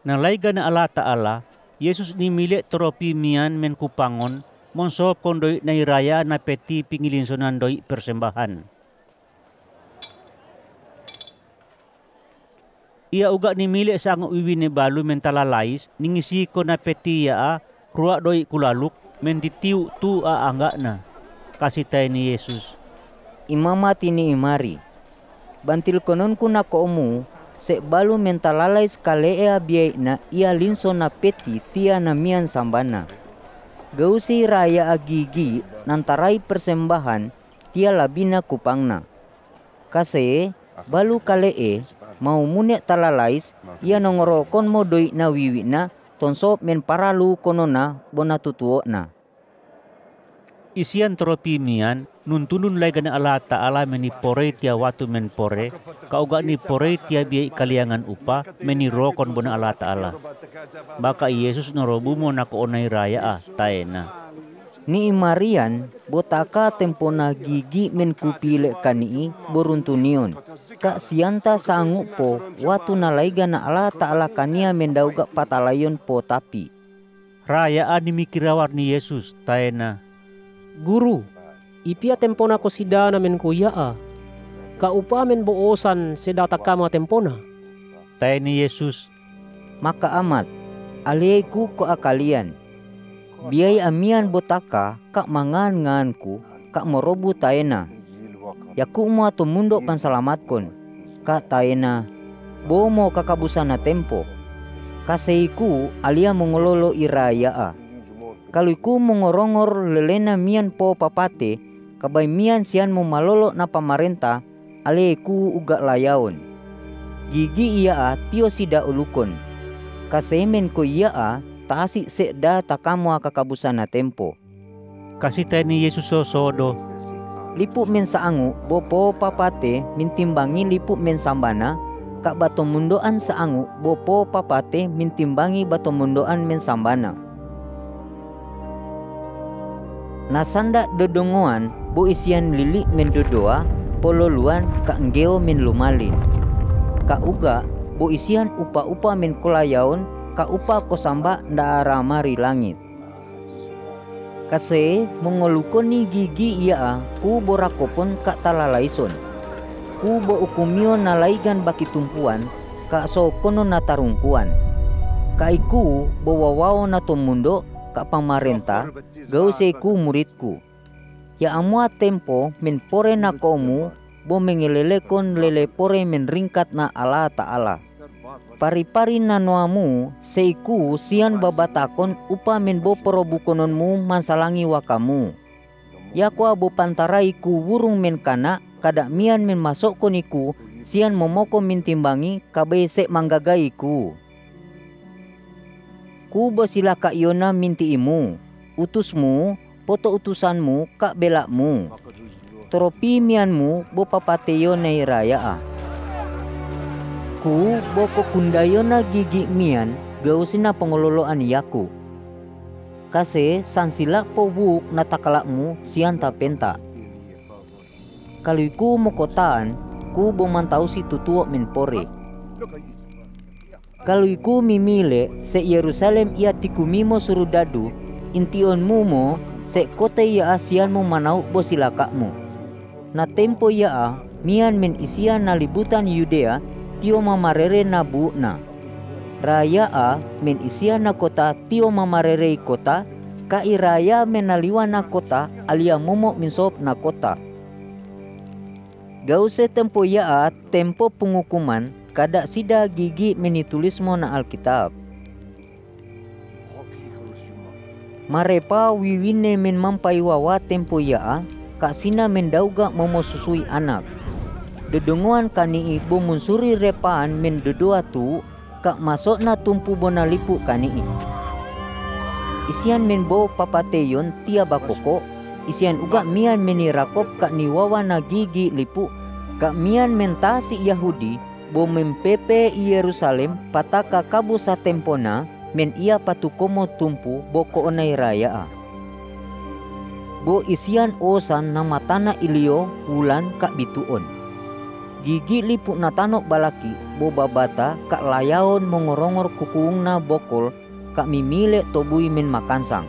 Nalay gana Allah Ta'ala, Yesus nimili tropi mian men kupangon, monso kondoy na iraya na peti pingilinsonan doy persembahan. Ia uga nimili sa ang uwi ni balu men talalais, ningisi ko na peti ya ruak doy kulaluk, men ditiu tu angga na. Kasih tay ni Yesus. Imamati ni imari. Bantil konon ku na komu, se balu mentalalai skale biay na ia linso na peti tia na mian sambana. Gausi raya agigi nantarai persembahan tia labina kupangna. Kase balu kale mau munek talalais ia nongorokon modoi na wiwi na tonsop men paralu konona bona tutuo na. Isian tropi mian nuntunun lay gana Allah Ta'ala meni pore tia watu men pore kauga ni pore tia biay kaliangan upa meni rokon bona Allah Ta'ala. Baka Yesus norobu mo nako onay raya taena. Ni Marian botaka tempona gigi men kupile kanii boruntunion. Kak sianta sanggup po watu nalaiga na Allah Ta'ala kania mendauga patalayon po tapi. Raya dimikirawar ni Yesus taena. Guru, ipia tempona ko sida na men kuya Kaupa men boosan sedata kama tempona. Tay ni Yesus. Maka amat, aliyaiku ko akalian. Biay amian botaka kak mangan-nganku kak morobu taena. Yaku mo ato mundo pansalamat kak taena. Bo mo kakabusan na tempo. Kaseiku alia mongololo iraya Kaluiku mongorongor lelena mian po papate, kabay mian sian mo malolo na pamarenta, aliyaiku uga layaon. Gigi iya tio sida ulukon. Kasemen ko iya taasi sekda takamo kakabusan na tempo. Kasih tay ni Yesus sosodo. Lipu men saangu bopo papate mintimbangi lipu men sambana, kak batomundoan saangu bopo papate mintimbangi batomundoan men sambana. Nasanda dodongoan bo isian lili men dodoa pololuan kak ngeo men lumalin. Kak uga bo isian upa-upa men kolayaon kak upa kosamba ndaara mari langit. Kase mongolukoni gigi iya ku borakopon kak talalaison. Ku bo ukumio nalaigan baki tumpuan kak so kono natarungkuan. Kaiku bo wawaw na tomundo kak pamarenta gauseku muridku. Ya amua tempo men pore na komu bo mengelelekon lele pore men ringkat na Allah Ta'ala. Pari-pari na noamu seiku sian babatakon upa men bo porobukononmu mansalangi wakamu. Ya kwa bo pantaraiku wurung men kana kada mian men masok koniku sian momoko mintimbangi kabe sek manggagaiku. Ku basila kak Yona minti imu, utusmu, poto utusanmu kak belakmu. Tropi mianmu bo papateyo na iraya Ku bo kokundayo na gigi mian gausina pengololoan yaku. Kase sansila po buk na takalakmu sianta penta. Kaluiku mo kotaan, ku bo mantau si tutuo men pore. Kalau iku mimile se Yerusalem ia tikumimo surudadu intion mumo se kota ia asian mo manau bo silakakmu. Na tempo ia mian men isian na libutan Yudea tio mamarere na bu na. Raya men isian na kota tio mamarere kota ka iraya men naliwa na kota alia momo minsop na kota. Gause tempo ia tempo pengukuman kada sida gigi menitulismo na Alkitab. Marepa wiwine men mampai wawa tempo ya kak sina mendauga momo susui anak. Dedongoan kani ibu munsuri repaan men dodoa tu kak masok na tumpu bona lipu kani. Isian men bo papateyon tia bakoko, isian uga mian menirakop kak niwawa na gigi lipu kak mian mentasi Yahudi bo mempepe Yerusalem pataka kabu sa tempona men ia patukomo tumpu bo koonay raya Bo isian osan na matana ilio wulan kak bituon. Gigi lipuk na tanok balaki boba bata kak layaon mongorongor kukuung na bokol kak mimile tobui men makansang.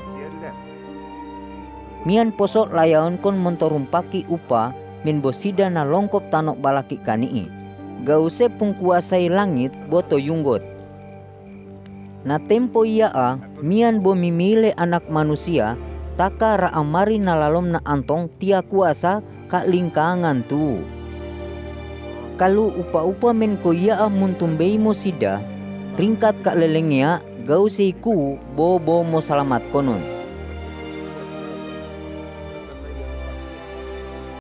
Mian posok layaon kon montorumpaki upa men bosida na longkop tanok balaki kanii. Gause pungkuasai langit boto yunggot. Na tempo ia mian bo mimile anak manusia taka raamari na lalom na antong tia kuasa kak lingkangan tu. Kalau upa-upa men ko ia muntumbei mo sida, ringkat kak lelengnya gau seiku bo mo salamat konon.